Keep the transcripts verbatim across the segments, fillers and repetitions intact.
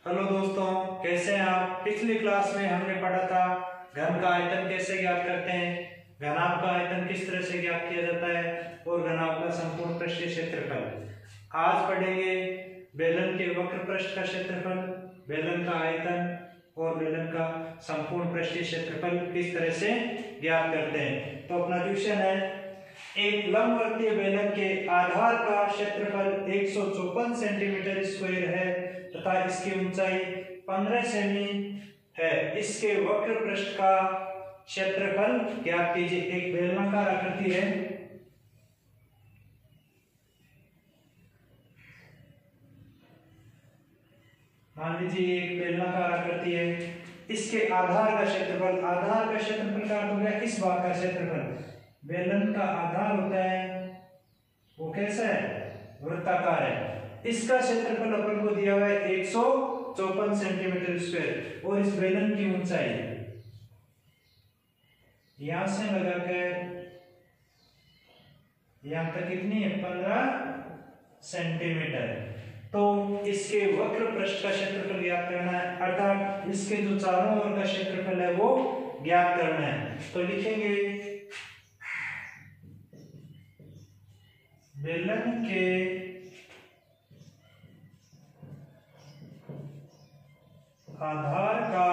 Hello दोस्तों, कैसे हैं आप। पिछली क्लास में हमने पढ़ा था घन का आयतन कैसे ज्ञात करते हैं, घनाभ का आयतन किस तरह से ज्ञात किया जाता है और घनाभ का संपूर्ण पृष्ठीय क्षेत्रफल। आज पढ़ेंगे बेलन के वक्र पृष्ठ का क्षेत्रफल, बेलन का आयतन और बेलन का संपूर्ण पृष्ठीय क्षेत्रफल किस तरह से ज्ञात करते हैं। तो अपना क्वेश्चन है, एक लंबवर्तीय बेलन के आधार का क्षेत्रफल एक सौ चौपन सेंटीमीटर स्क्वायर है तथा इसकी ऊंचाई पंद्रह सेमी है। इसके वक्र पृष्ठ का क्षेत्रफल ज्ञात कीजिए। एक बेलनाकार आकृति है, मान लीजिए एक बेलनाकार आकृति है, इसके आधार का क्षेत्रफल, आधार का क्षेत्रफल का अर्थ हो गया इस भाग का क्षेत्रफल। बेलन का आधार होता है वो कैसा है, वृत्ताकार है। इसका क्षेत्रफल अपन को दिया हुआ है एक सौ चौपन सेंटीमीटर स्क्वायर और इस बेलन की ऊंचाई यहां से लगाकर यहां तक कितनी है, पंद्रह सेंटीमीटर। तो इसके वक्र पृष्ठ का क्षेत्रफल ज्ञात करना है, अर्थात इसके जो चारों ओर का क्षेत्रफल है वो ज्ञात करना है। तो लिखेंगे बेलन के आधार का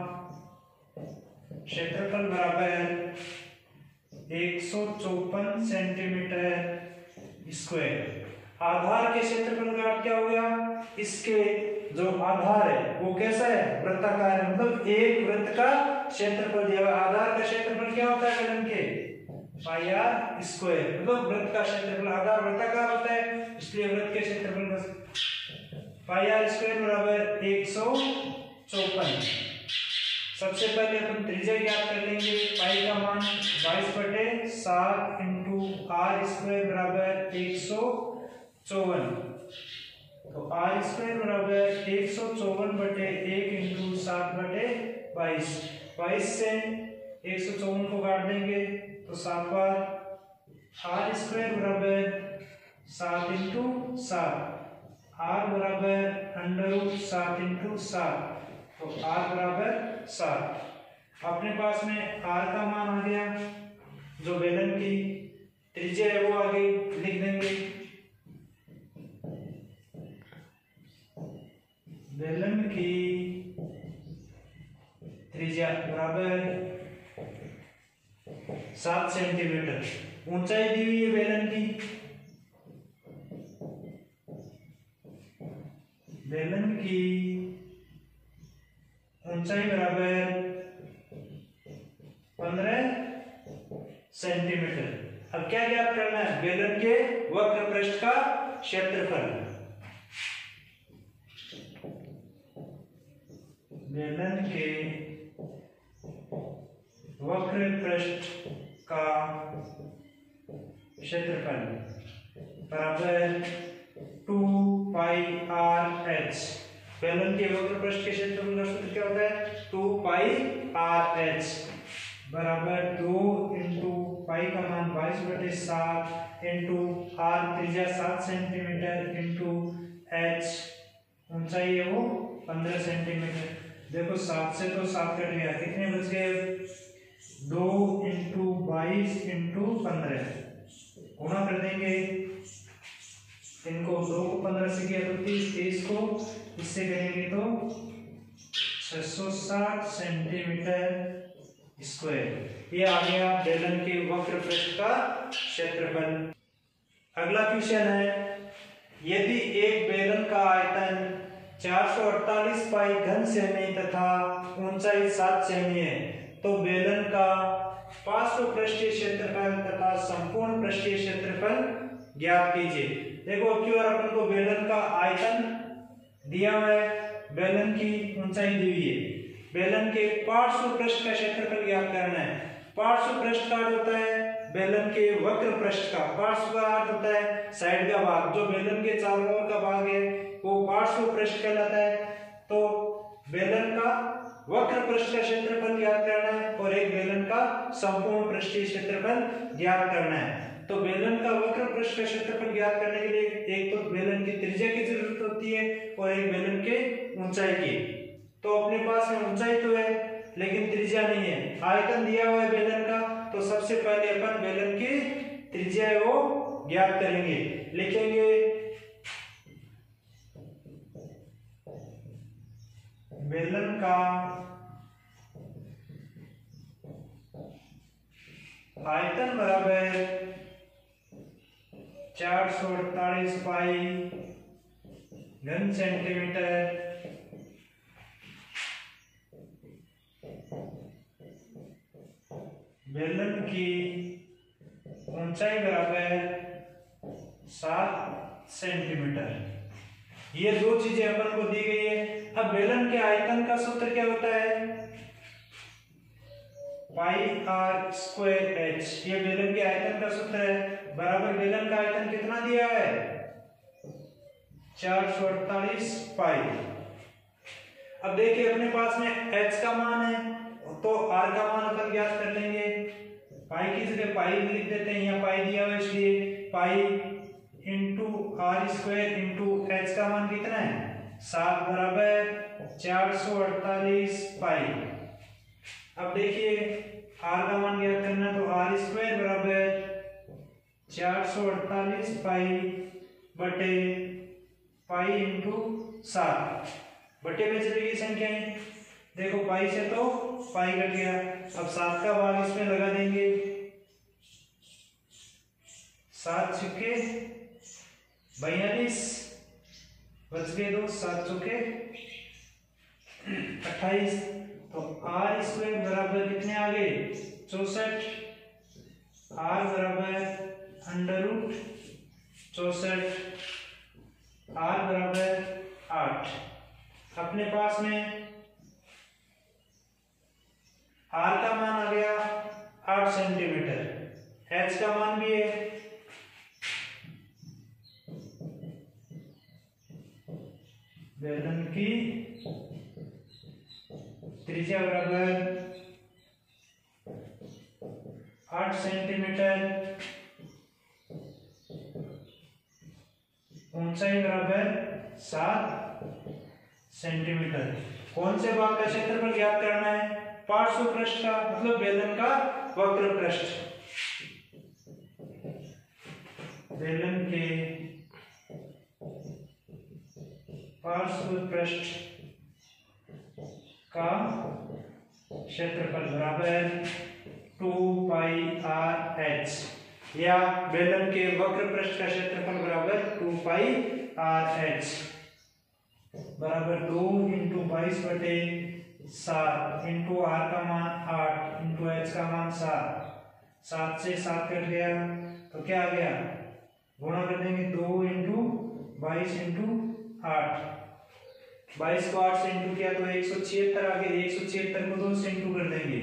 क्षेत्रफल बराबर एक सौ चौपन सेंटीमीटर स्क्वायर। आधार के क्षेत्रफल का अर्थ क्या हो गया, इसके जो आधार है वो कैसा है, वृत्ताकार है, मतलब एक वृत्त का क्षेत्रफल दिया हुआ। आधार का क्षेत्रफल क्या होता है बेलन के, पाई आर स्क्वायर, मतलब वृत्त का क्षेत्रफल। आधार वृत्ताकार होता है इसलिए वृत्त के क्षेत्रफल का पाई आर स्क्वायर बराबर एक सौ चौपन। सबसे पहले अपन त्रिज्या ज्ञात कर लेंगे। पाई का मान बाईस बटे सात इंटू आर स्क्वायर बराबर एक सौ चौवन। तो आर स्क्वायर बराबर एक सौ चौवन बटे एक इंटू सात बटे बाईस। बाईस से एक सौ चौवन को काट देंगे तो सात बार आर स्क्वायर बराबर सात इंटू सात, आर बराबर अंडर रूट सात इंटू सात, तो आर बराबर सात। अपने पास में आर का मान आ गया, जो बेलन की त्रिज्या है वो आगे लिख देंगे। बेलन की त्रिज्या बराबर सात सेंटीमीटर। ऊंचाई दी हुई है बेलन की, बेलन की ऊंचाई बराबर पंद्रह सेंटीमीटर। अब क्या ज्ञात करना है, बेलन के वक्र पृष्ठ का क्षेत्रफल। बेलन के वक्र पृष्ठ का क्षेत्रफल बराबर टू पाई आर एच। बेलन के वक्र पृष्ठ के क्षेत्रफल का सूत्र क्या होता है, टू पाई आर एच बराबर दो इंटू पाई का मान बाईस बटे सात इंटू आर त्रिज्या सात सेंटीमीटर इंटू एच ऊंचाई है वो पंद्रह सेंटीमीटर। देखो सात से तो सात कट गया, कितने बच गए, दो इंटू बाईस इंटू पंद्रह, गुणा कर देंगे इनको, दो को पंद्रह से किया तो तीस, तीस को इससे करेंगे तो छह सौ साठ सेंटीमीटर स्क्वायर। ये आ गया बेलन के वक्र पृष्ठ का क्षेत्रफल। अगला क्वेश्चन है, यदि एक बेलन का आयतन चार सौ अड़तालीस पाई घन सेमी तथा ऊंचाई सात सेमी है तो बेलन का पार्श्व पृष्ठीय क्षेत्रफल तथा संपूर्ण पृष्ठीय क्षेत्रफल ज्ञात कीजिए। देखो अब की बार अपन को बेलन का आयतन दिया हुआ है, बेलन की ऊंचाई दी हुई है, बेलन के पार्श्व पृष्ठ का क्षेत्रफल ज्ञात करना है। पार्श्व पृष्ठ का अर्थ होता है बेलन के वक्र पृष्ठ का, पार्श्व का अर्थ होता है साइड का भाग, जो बेलन के चारों ओर का भाग है वो पार्श्व पृष्ठ कहलाता है। तो बेलन का वक्र पृष्ठ का क्षेत्रफल ज्ञात करना है और एक बेलन का संपूर्ण पृष्ठीय क्षेत्रफल ज्ञात करना है। तो बेलन का वक्र पृष्ठ का क्षेत्रफल ज्ञात करने के लिए एक तो बेलन की त्रिज्या की जरूरत होती होती है और एक बेलन के ऊंचाई की। तो अपने पास में ऊंचाई तो है लेकिन त्रिज्या नहीं है। आयतन दिया हुआ है बेलन का, तो सबसे पहले अपन बेलन की त्रिज्या है वो ज्ञात करेंगे। लिखेंगे बेलन का आयतन बराबर चार सौ अड़तालीस पाई घन सेंटीमीटर बेलन की ऊंचाई बराबर सात सेंटीमीटर। ये दो चीजें अपन को दी गई है। अब बेलन के आयतन का सूत्र क्या होता है? Pi r square h. ये बेलन के आयतन का सूत्र है। बराबर बेलन का आयतन कितना दिया है? चार सौ अड़तालीस पाई। अब देखिए अपने पास में एच का मान है तो आर का मान अपन ज्ञात कर लेंगे। पाई की जगह पाई लिख देते हैं, यहाँ पाई दिया हुआ इसलिए pi into r square into h का मान कितना है? सात बराबर चार सौ अड़तालीस पाई। अब देखिए आर का मान ज्ञात करना, तो आर स्क्वायर बराबर चार सौ अड़तालीस पाई बटे पाई इंटू सात। बटे में चली गई संख्याएं, देखो पाई से तो पाई कट गया। अब सात का भाग इसमें लगा देंगे, सात चुके बयालीस, बच गए दो, सात चुके अट्ठाईस। तो आर स्क्वायर बराबर कितने आ गए? चौसठ। आर बराबर अंडर रूट चौसठ, आर बराबर आठ। अपने पास में आर का मान आ गया आठ सेंटीमीटर, एच का मान भी है बेलन की त्रिज्या बराबर आठ सेंटीमीटर, ऊंचाई बराबर सात सेंटीमीटर। कौन से भाग का क्षेत्रफल ज्ञात करना है? पार्श्व पृष्ठ का, मतलब बेलन का वक्र पृष्ठ। बेलन के पार्श्व पृष्ठ का क्षेत्रफल बराबर टू पाई आर एच, या बेलन के वक्र पृष्ठ का क्षेत्रफल बराबर टू पाई आर एच बराबर दो इंटू बाईस बटे सात इंटू आर का मान आठ इंटू एच का मान सात। सात से सात कट गया तो क्या आ गया? गुणा कर देंगे, दो इंटू बाईस इंटू आठ। बाईस को आठ से इंटू किया तो एक सौ छिहत्तर आ गया। एक सौ छिहत्तर को दो से इंटू कर देंगे,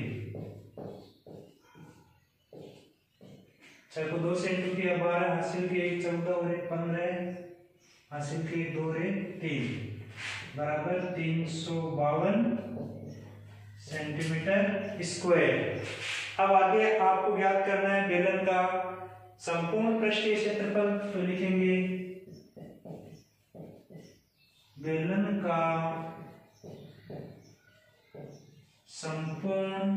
छह को दो से इंटू किया बारह, हासिल किए एक चौदह और एक पंद्रह, हासिल किए दो रे तीन बराबर तीन सौ बावन सेंटीमीटर स्क्वायर। अब आगे आपको ज्ञात करना है बेलन का संपूर्ण पृष्ठीय क्षेत्रफल। तो लिखेंगे बेलन का संपूर्ण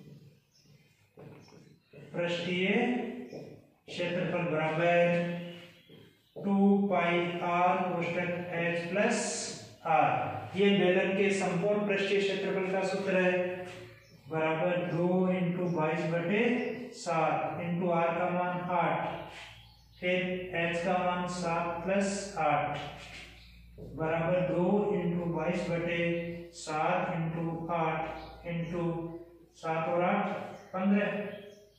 पृष्ठीय क्षेत्रफल बराबर टू पाई आर कोष्टक एच प्लस आर। ये बेलन के संपूर्ण पृष्ठीय क्षेत्रफल का सूत्र है, बराबर दो इंटू बाईस बटे सात इंटू आर का मान आठ, फिर एच का मान सात प्लस आठ बराबर दो इंटू बाईस बटे सात इंटू आठ इंटू सात और आठ पंद्रह।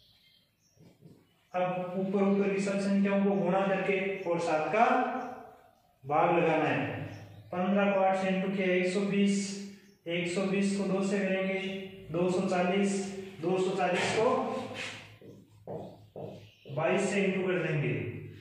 अब ऊपर ऊपर की सब संख्याओं को गुणा करके और सात का भाग लगाना है। पंद्रह को आठ से इंटू किया एक सौ बीस, एक सौ बीस को दो से करेंगे दो सौ चालीस, दो सौ चालीस को बाईस से इंटू कर देंगे,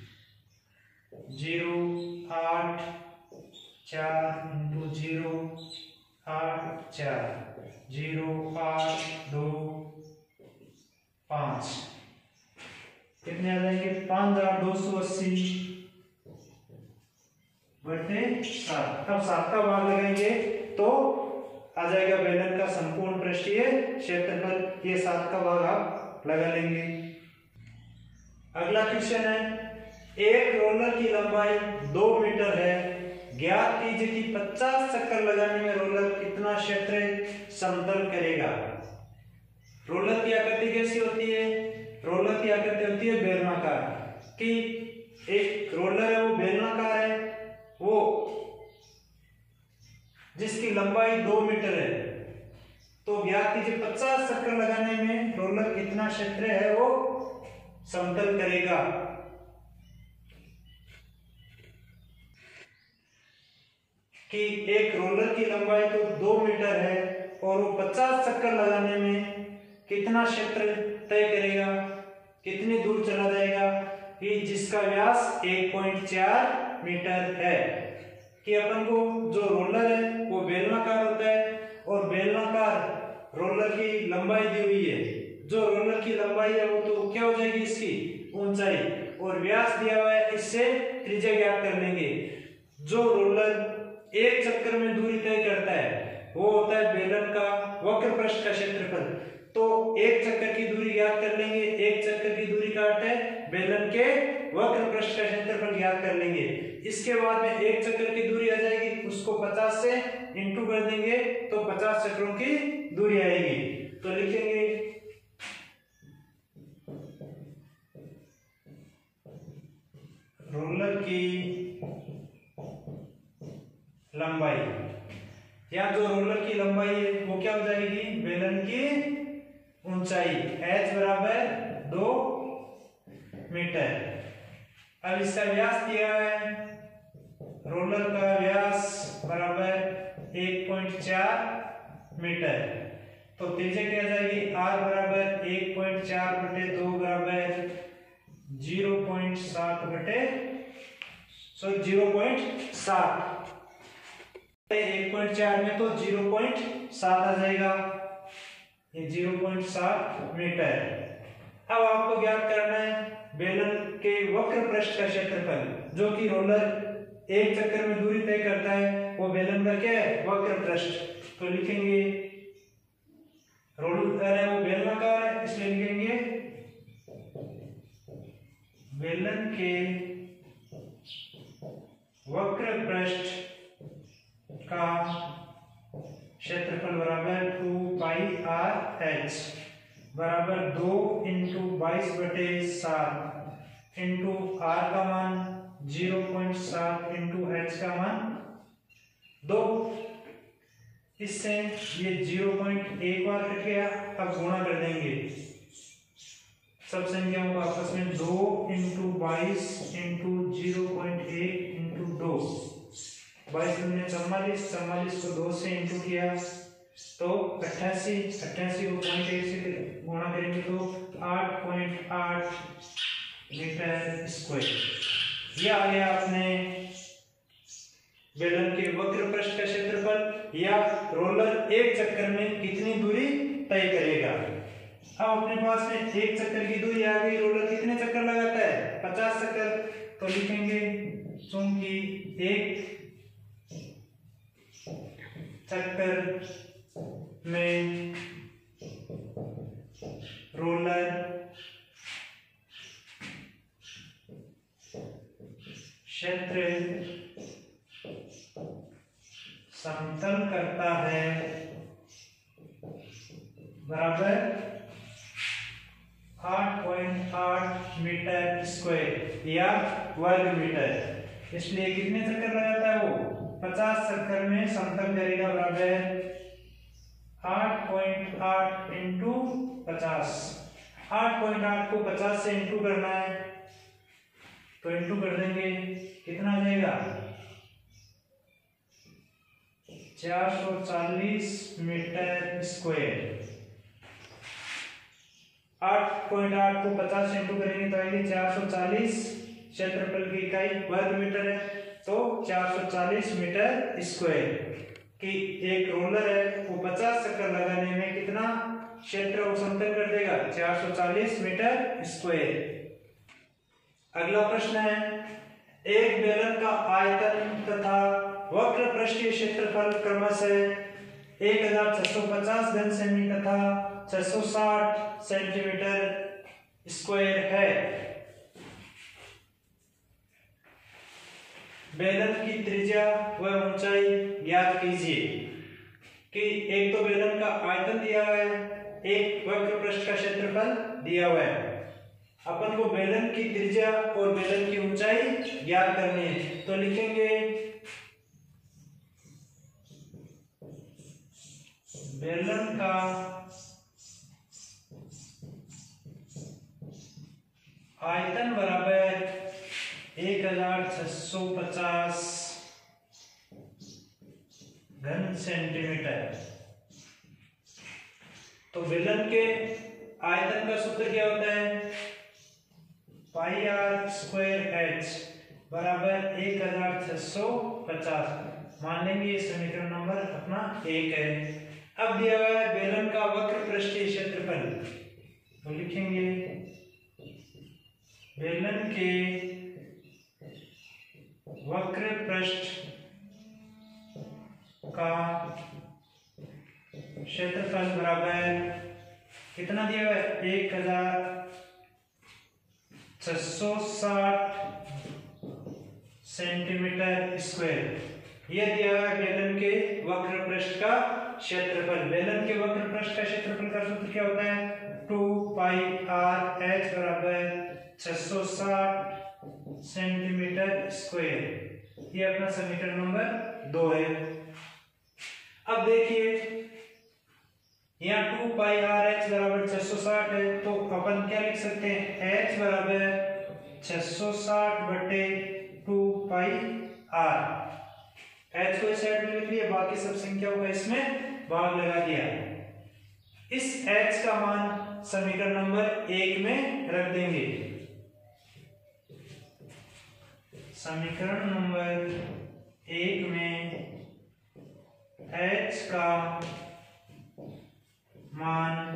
जीरो आठ चार इंटू जीरो आठ चार, जीरो आठ दो पांच, कितने आ जाएंगे? पांच हजार दो सौ अस्सी बटे सात। अब सात का भाग लगाएंगे तो आ जाएगा बेलन का संपूर्ण पृष्ठीय क्षेत्रफल। ये सात का भाग आप लगा लेंगे। अगला क्वेश्चन है, एक रोलर की लंबाई दो मीटर है, ज्ञात कीजिए कि पचास चक्कर लगाने में रोलर कितना क्षेत्र समतल करेगा। रोलर की आकृति कैसी होती है? रोलर की आकृति होती है बेलनाकार। कि एक रोलर है वो बेलनाकार है, वो जिसकी लंबाई दो मीटर है, तो ज्ञात कीजिए पचास चक्कर लगाने में रोलर कितना क्षेत्र है वो समतल करेगा। कि एक रोलर की लंबाई तो दो मीटर है और वो पचास चक्कर लगाने में कितना क्षेत्र तय करेगा, कितनी दूर चला जाएगा, कि जिसका व्यास एक पॉइंट चार मीटर है। कि अपन को जो रोलर है वो बेलनाकार होता है और बेलनाकार रोलर की लंबाई दी हुई है। जो रोलर की लंबाई है वो तो क्या हो जाएगी, इसकी ऊंचाई, और व्यास दिया हुआ है, इससे त्रिज्या ज्ञात कर लेंगे। जो रोलर एक चक्कर में दूरी तय करता है वो होता है बेलन का वक्र पृष्ठ का क्षेत्रफल। तो एक चक्कर की दूरी ज्ञात कर लेंगे, एक चक्कर की दूरी का अर्थ है बेलन के वक्र पृष्ठ का क्षेत्रफल ज्ञात कर लेंगे। इसके बाद में एक चक्कर की दूरी आ जाएगी, उसको पचास से इंटू कर देंगे तो पचास चक्रों की दूरी आएगी। तो लिखेंगे रोलर की लंबाई, या जो रोलर की लंबाई है वो क्या हो जाएगी, बेलन की ऊंचाई h बराबर दो मीटर। अब इसका व्यास दिया है, रोलर का व्यास बराबर एक पॉइंट चार मीटर। तो त्रिज्या क्या जाएगी, r बराबर एक पॉइंट चार बटे दो बराबर जीरो पॉइंट सात बटे सॉरी जीरो पॉइंट सात। एक पॉइंट चार में तो जीरो पॉइंट सात आ जाएगा, ये जीरो पॉइंट सात मीटर। अब आपको ज्ञात करना है बेलन के वक्र पृष्ठ का क्षेत्रफल, जो कि रोलर एक चक्कर में दूरी तय करता है, वो बेलन का क्या है, वक्र पृष्ठ। तो लिखेंगे रोलर है वो बेलनाकार है, इसलिए लिखेंगे बेलन के वक्र पृष्ठ का क्षेत्रफल बराबर टू पाई आर एच बराबर दो इंटू बाईस बटे सात इंटू आर का मान जीरो पॉइंट सात इंटू एच का मान दो। इससे ये जीरो पॉइंट एक बार कट गया, अब गुणा कर देंगे सब संख्याओं को आपस में। दो इंटू बाईस इंटू जीरो पॉइंट एक इंटू दो, बाईस में चौवालीस, चौवालीस को दो से इंटू किया तो अट्ठासी, अट्ठासी को पॉइंट एक से गुणा करेंगे तो आठ पॉइंट आठ मीटर स्क्वायर। यह आ गया अपने बेलन के वक्र पृष्ठ का क्षेत्रफल, या रोलर एक चक्कर में कितनी दूरी तय करेगा। अब अपने पास में एक चक्कर की दूरी आ गई, रोलर कितने चक्कर लगाता है, पचास चक्कर। तो लिखेंगे चूंकि एक चक्कर में रोलर क्षेत्र समतल करता है बराबर आठ पॉइंट आठ मीटर स्क्वायर या वर्ग मीटर। इसलिए कितने चक्कर लगाता है वो, पचास चक्कर में समतल करेगा बराबर आठ पॉइंट आठ इंटू पचास। आठ पॉइंट आठ को पचास से इंटू करना है तो इंटू कर देंगे, कितना आ जाएगा, चार सौ चालीस मीटर स्क्वायर। आठ पॉइंट आठ को पचास से इंटू करेंगे तो आएगी चार सौ चालीस, क्षेत्रफल की इकाई वर्ग मीटर है तो चार सौ चालीस मीटर स्क्वायर। कि एक रोलर है वो पचास चक्कर लगाने में कितना क्षेत्र वो समतल कर देगा, चार सौ चालीस मीटर स्क्वायर। अगला प्रश्न है, एक बेलन का आयतन तथा वक्र पृष्ठीय क्षेत्रफल क्रमशः एक हजार छह सौ पचास घन सेमी तथा छह सौ साठ सेंटीमीटर स्क्वायर है। बेलन की त्रिज्या व ऊंचाई ज्ञात कीजिए। कि एक तो बेलन का आयतन दिया हुआ है, एक वक्र पृष्ठ का क्षेत्रफल दिया हुआ है। अपन को बेलन की त्रिज्या और बेलन की ऊंचाई ज्ञात करनी है, तो लिखेंगे बेलन का आयतन बराबर एक हजार छह सौ पचास घन सेंटीमीटर। तो बेलन के आयतन का सूत्र क्या होता है? पाई आर स्क्वायर एच बराबर एक हजार छह सौ पचास। मान लेंगे ये समीकरण नंबर अपना एक है। अब दिया हुआ है बेलन का वक्र पृष्ठीय क्षेत्रफल, तो लिखेंगे बेलन के वक्र पृष्ठ का क्षेत्रफल बराबर कितना दिया हुआ है? एक हजार छह सौ साठ सेंटीमीटर स्क्वायर। यह दिया हुआ है बेलन के वक्र पृष्ठ का क्षेत्रफल। बेलन के वक्र पृष्ठ का क्षेत्रफल का सूत्र क्या होता है? टू पाई आर एच बराबर छह सौ साठ सेंटीमीटर स्क्वायर। ये अपना समीकरण नंबर दो है। अब देखिए यहाँ टू पाई आर एच बराबर छह सौ साठ है, तो अपन क्या लिख सकते हैं? एच बराबर छह सौ साठ बटे टू पाई आर। एच को इस साइड में लिख लिया, बाकी सब संख्याओं का इसमें भाग लगा दिया। इस एच का मान समीकरण नंबर एक में रख देंगे। समीकरण नंबर एक में एच का मान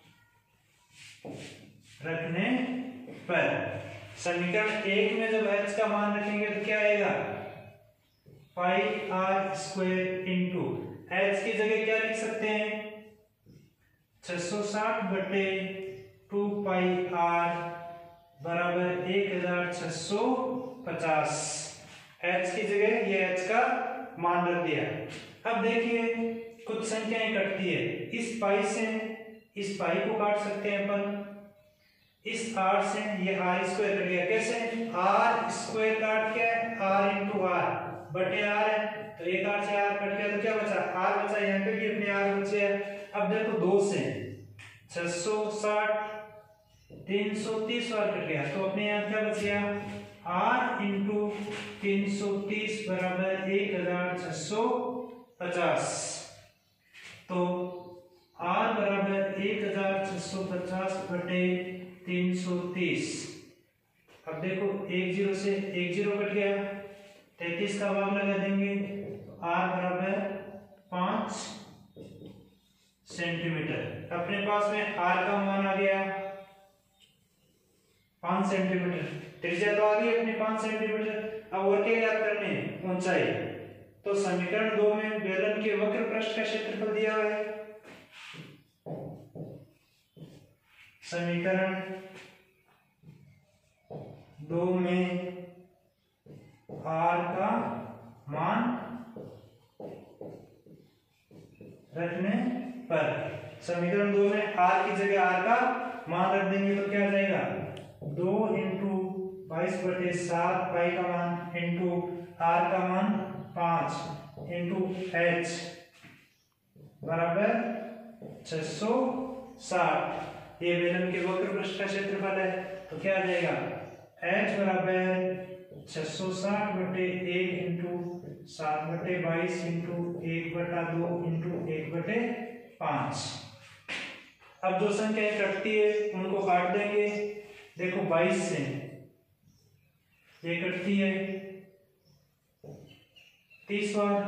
रखने पर, समीकरण एक में जब एच का मान रखेंगे तो क्या आएगा? Pi r square into h की जगह क्या लिख सकते हैं? छह सौ साठ बटे टू पाई आर बराबर एक हजार छह सौ पचास। एच की जगह ये एच का मान रख दिया। अब देखिए कुछ संख्याएं कटती है। इस पाई से इस पाई को काट सकते हैं अपन, इस आर से ये आर स्क्वायर कट गया। कैसे? आर स्क्वायर काट के आर इंटू आर बटे आर है, तो एक आर से आर कट गया तो क्या बचा? आर बचा। यहाँ पे भी अपने आर बचे हैं। अब देखो दो से छह सौ साठ तीन सौ तीस बार कट गया, तो अपने यहाँ क्या बच गया? आर इंटू तीन सौ तीस बराबर एक हजार छह सौ पचास। तो आर बराबर एक हजार छह सौ पचास बटे तीन सौ तीस। अब देखो एक जीरो से एक जीरो कट गया, तैतीस का भाग लगा देंगे, तो आर बराबर पांच सेंटीमीटर। अपने पास में आर का मान आ गया पांच सेंटीमीटर। त्रिज्या तो आ गई अपनी पांच सेंटीमीटर। अब और क्या याद करने? ऊंचाई। तो समीकरण दो में बेलन के वक्र पृष्ठ का क्षेत्रफल दिया हुआ है। समीकरण दो में आर का मान रखने पर, समीकरण दो में आर की जगह आर का मान रख देंगे तो क्या आ जाएगा? दो इंटू बाईस बटे सात पाई का मान इंटू आर का मान पांच इंटू एच बराबर छह सौ साठ। ये बेलन के वक्र पृष्ठ का क्षेत्रफल है, तो क्या आ जाएगा? एच बराबर छह सौ साठ बटे एक इंटू सात बटे बाईस इंटू एक बटा दो इंटू एक बटे पांच। अब जो संख्याएं कटती है उनको काट देंगे। देखो बाईस से ये कटती है तीस बार,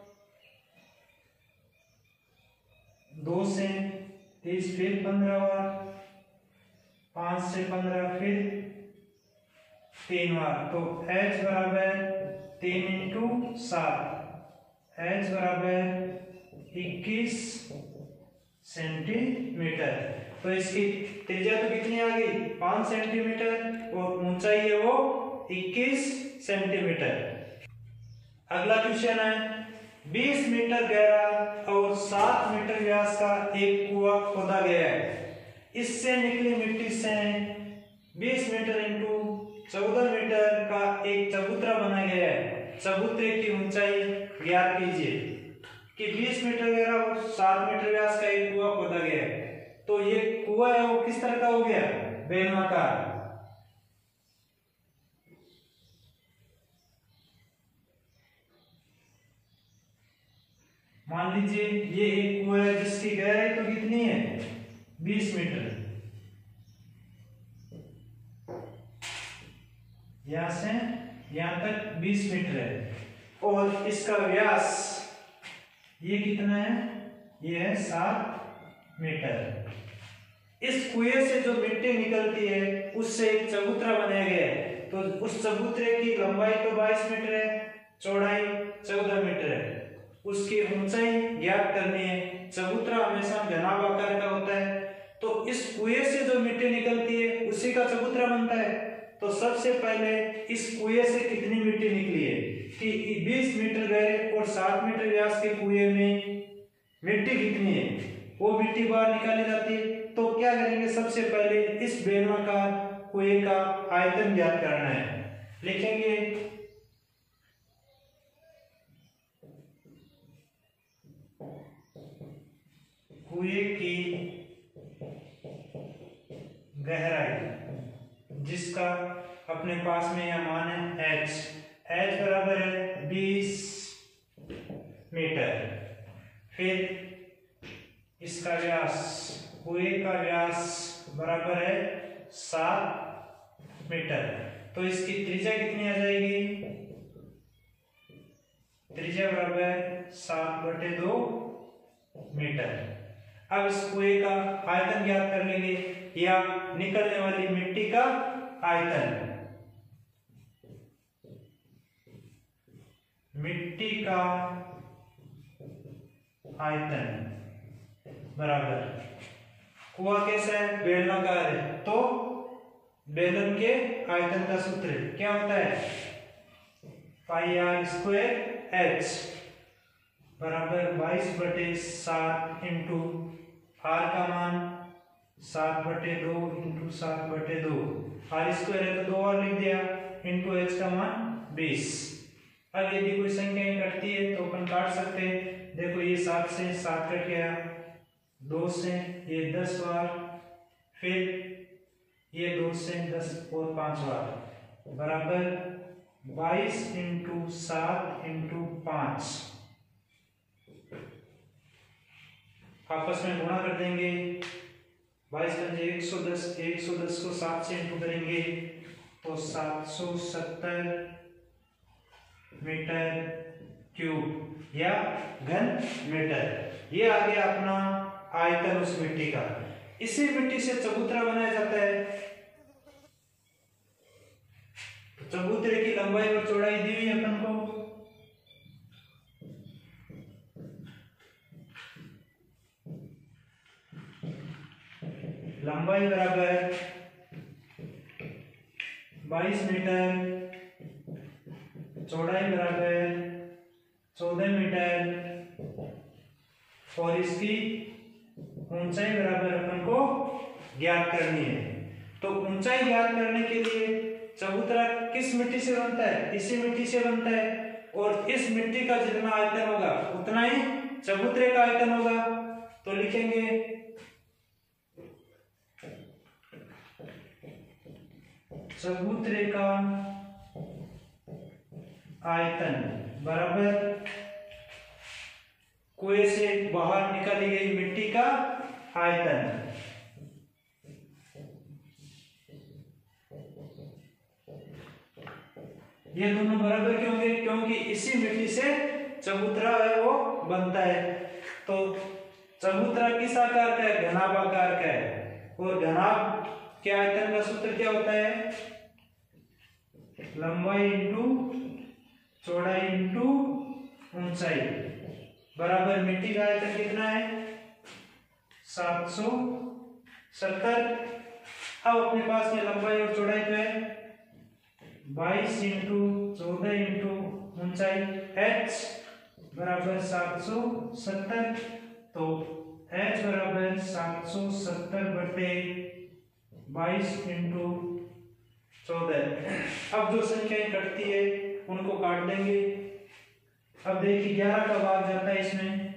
दो से तीस फिर पंद्रह बार, पांच से पंद्रह फिर तीन बार, तो h बराबर तीन इंटू सात, h बराबर इक्कीस सेंटीमीटर। तो इसकी त्रिज्या तो कितनी आ गई, पांच सेंटीमीटर, और ऊंचाई है वो इक्कीस सेंटीमीटर। अगला क्वेश्चन है, बीस मीटर गहरा और सात मीटर व्यास का एक कुआं खोदा गया है। इससे निकली मिट्टी से बीस मीटर इंटू चौदह मीटर का एक चबूतरा बनाया गया है। चबूतरे की ऊंचाई ज्ञात कीजिए। कि बीस मीटर गहरा और सात मीटर व्यास का एक कुआं खोदा गया है। तो ये कुआं है वो किस तरह का हो गया, बेलनाकार। मान लीजिए ये एक कुआं है जिसकी गहराई तो कितनी है, बीस मीटर, यहां से यहां तक बीस मीटर है, और इसका व्यास ये कितना है, ये है सात मीटर। इस कुएं से जो मिट्टी निकलती है उससे एक चबूतरा बनाया गया है। तो उस चबूतरे की लंबाई तो बाईस मीटर है, चौड़ाई चौदह मीटर है, उसकी ऊंचाई ज्ञात करनी है। चबूतरा हमेशा घनाभ आकार का होता है, तो इस कुएं से जो मिट्टी निकलती है उसी का चबूतरा बनता है। तो सबसे पहले इस कुएं से कितनी मिट्टी निकली है, कि बीस मीटर गहरे और सात मीटर व्यास के कुएं में मिट्टी कितनी है, वो मिट्टी बाहर निकाली जाती है। तो क्या करेंगे, सबसे पहले इस बेलनाकार कुएं का आयतन ज्ञात करना है। लिखेंगे कुएं की गहराई, जिसका अपने पास में यह मान है h, h बराबर है बीस मीटर। फिर इसका व्यास, कुएं का व्यास बराबर है सात मीटर। तो इसकी त्रिज्या कितनी आ जाएगी, त्रिज्या बराबर सात बटे दो मीटर। अब इस कुएं का आयतन ज्ञात कर लेंगे, या निकलने वाली मिट्टी का आयतन। मिट्टी का आयतन बराबर, कुआं कैसा है, बेलनाकार है, तो बेलन के आयतन का सूत्र क्या होता है, पाई आर स्क्वायर एच बराबर बाईस बटे सात इंटू आर का मान सात बटे दो इंटू सात बटे दो, आर स्क्वायर है तो दो और लिख दिया, इंटू एच का मान बीस। अब यदि कोई संख्या कटती है तो अपन काट सकते हैं। देखो ये सात से सात कट गया, दो से ये दस बार, फिर ये दो से दस और पांच बार, बराबर बाईस इंटू सात इंटू पांच। आपस में गुणा कर देंगे, बाईस पंजे एक सौ दस, एक सौ दस को सात से इंटू करेंगे तो सात सौ सत्तर मीटर क्यूब या घन मीटर। ये आ गया अपना आयतन उस मिट्टी का। इसी मिट्टी से चबूतरा बनाया जाता है। तो चबूतरे की लंबाई और चौड़ाई दी हुई है अपन को, लंबाई बराबर बाईस मीटर, चौड़ाई बराबर चौदह मीटर, और इसकी ऊंचाई बराबर अपन को ज्ञात करनी है। तो ऊंचाई ज्ञात करने के लिए चबूतरा किस मिट्टी से बनता है, इसी मिट्टी से बनता है, और इस मिट्टी का जितना आयतन होगा उतना ही चबूतरे का आयतन होगा। तो लिखेंगे चबूतरे का आयतन बराबर कुएं से बाहर निकाली गई मिट्टी का आयतन। ये दोनों बराबर क्यों होंगे, क्योंकि इसी मिट्टी से चबूतरा है वो बनता है। तो चबूतरा किस आकार का है, घनाभ आकार का है, और घनाभ के आयतन का सूत्र क्या होता है, लंबाई इंटू चौड़ाई इंटू ऊंचाई बराबर मिट्टी का आयतन कितना है सात सौ सत्तर। अब अपने पास में लंबाई और चौड़ाई तो है बाईस इंटू चौदह इंटू ऊंचाई h बराबर सात सौ सत्तर। तो h बराबर सात सौ सत्तर बटे बाईस इंटू चौदह। अब जो संख्याएं कटती है उनको काट देंगे। अब देखिए ग्यारह का भाग जाता है इसमें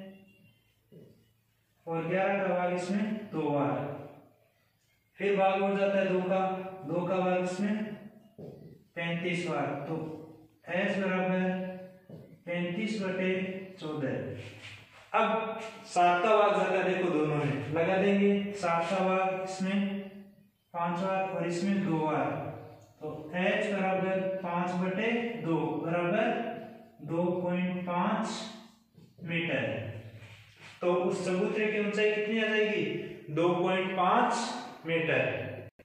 और ग्यारह का भाग इसमें दो बार, फिर भाग हो जाता है दो का, दो का भाग इसमें पैंतीस बार। तो h बराबर पैंतीस बटे चौदह। अब सात का भाग जाता है, देखो दोनों में लगा देंगे, सात का भाग इसमें पांच बार और इसमें दो बार। तो h बराबर पांच बटे दो बराबर दो पॉइंट पांच मीटर। तो उस चबूतरे की ऊंचाई कितनी आ जाएगी दो पॉइंट पांच मीटर।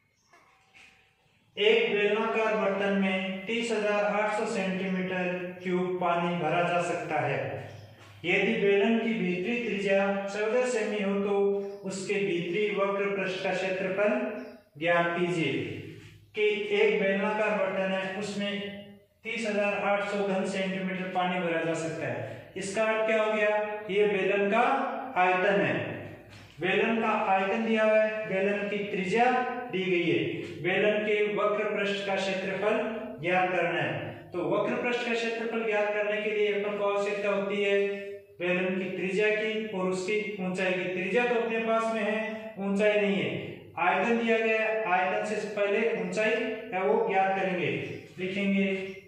एक बेलनाकार बर्तन में तीस हजार आठ सौ सेंटीमीटर क्यूब पानी भरा जा सकता है। यदि बेलन की भीतरी त्रिज्या चौदह सेमी हो तो उसके भीतरी वक्र पृष्ठ का क्षेत्रफल ज्ञात कीजिए। कि एक बेलनाकार बर्तन है उसमें तीस हजार आठ सौ घन सेंटीमीटर पानी भरा जा सकता है। इसका अर्थ क्या हो गया, ये बेलन का आयतन है। बेलन का आयतन दिया हुआ है, बेलन की त्रिज्या दी गई है, बेलन के वक्र पृष्ठ का क्षेत्रफल ज्ञात करना है। तो वक्र पृष्ठ का क्षेत्रफल ज्ञात करने के लिए अपन को आवश्यकता होती है बेलन की त्रिज्या की और उसकी ऊंचाई की। त्रिज्या तो अपने पास में है, ऊंचाई नहीं है। आयतन दिया गया है, आयतन से पहले ऊंचाई है वो ज्ञात करेंगे। लिखेंगे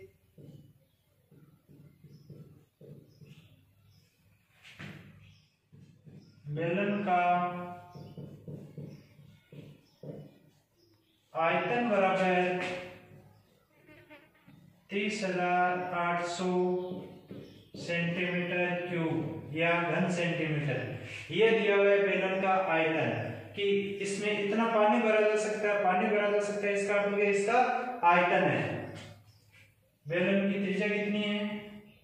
बेलन का आयतन बराबर तीस हजार आठ सौ सेंटीमीटर क्यूब या घन सेंटीमीटर। यह दिया हुआ है बेलन का आयतन कि इसमें इतना पानी भरा जा सकता है, पानी भरा जा सकता है, इसका अर्थ हो गया इसका आयतन है। बेलन की त्रिज्या कितनी है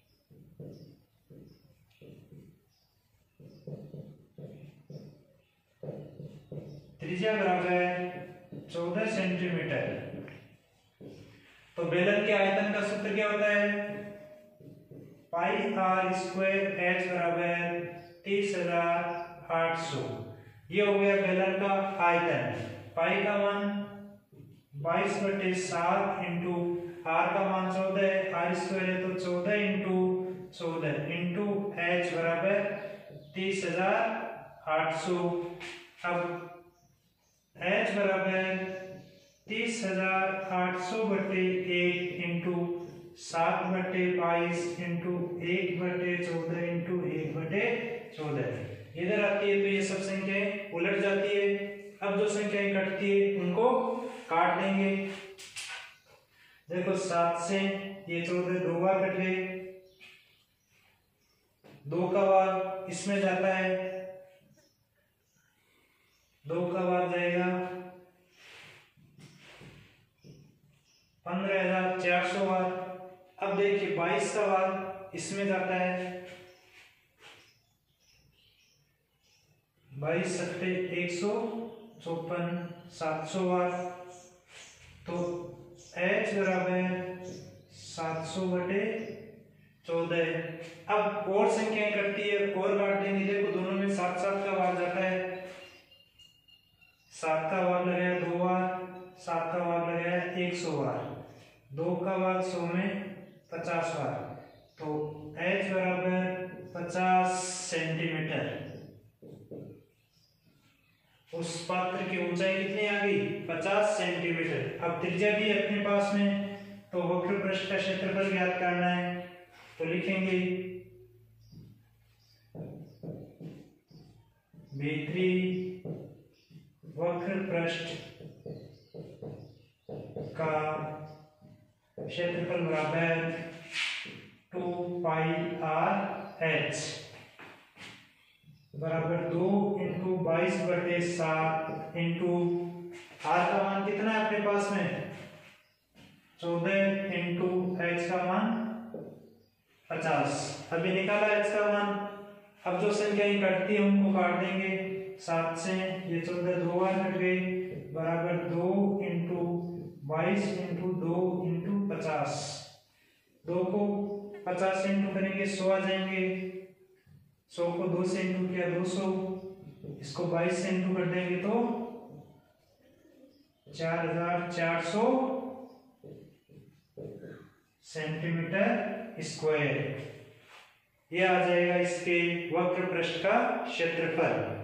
त्रिज्या बराबर चौदह सेंटीमीटर। तो बेलन के आयतन का सूत्र क्या होता है पाई आर स्क्वायर एच बराबर तीस हजार आठ सौ। ये हो गया बेलन का आयतन। पाई का मान बाईस बटे सात इंटू आर का मान चौदह, आर स्क्वायर है तो चौदह इंटू चौदह इंटू एच बराबर तीस हजार आठ सौ। अब एच बराबर तीस हजार आठ सौ बटे एक इंटू सात बटे बाईस इंटू एक बटे चौदह इंटू एक बटे चौदह। इधर आती है तो ये सब संख्याएं उलट जाती है। अब जो संख्याएं कटती है उनको काट देंगे। देखो सात से ये चौदह दो बार कट गए, दो का बार इसमें जाता है, दो का बार जाएगा पंद्रह हजार चार सौ बार। अब देखिए बाईस का बार इसमें जाता है, बाईस सत्ते एक सौ चौपन सात सौ बार। तो h बराबर सात सौ बटे चौदह। अब और संख्याएं कटती है और काट देंगे। देखो दोनों में सात सात का भाग जाता है, सात का भाग लगाया दो बार, सात का भाग लगाया एक सौ बार, दो का भाग सौ में पचास बार। तो h बराबर पचास सेंटीमीटर। उस पात्र की ऊंचाई कितनी आ गई पचास सेंटीमीटर। अब त्रिज्या भी अपने पास में, तो वक्र पृष्ठ का क्षेत्रफल ज्ञात करना है। तो लिखेंगे भीतरी वक्र पृष्ठ का क्षेत्रफल बराबर टू पाई आर एच बराबर दो इंटू बाईस बटे सात इंटू आर का मान कितना है अपने पास में चौदह इंटू एच का मान पचास। अभी निकाला एच का मान। अब जो संख्याएं कटती है उनको काट देंगे। सात से ये चौदह दो बार कट गए, बराबर दो इंटू बाईस इंटू दो इंटू पचास। दो को पचास से इंटू करेंगे सौ आ जाएंगे। सौ को दो से इंटू किया दो सौ। इसको बाईस से इंटू कर देंगे तो चार हजार चार सौ सेंटीमीटर स्क्वायर। यह आ जाएगा इसके वक्र पृष्ठ का क्षेत्रफल।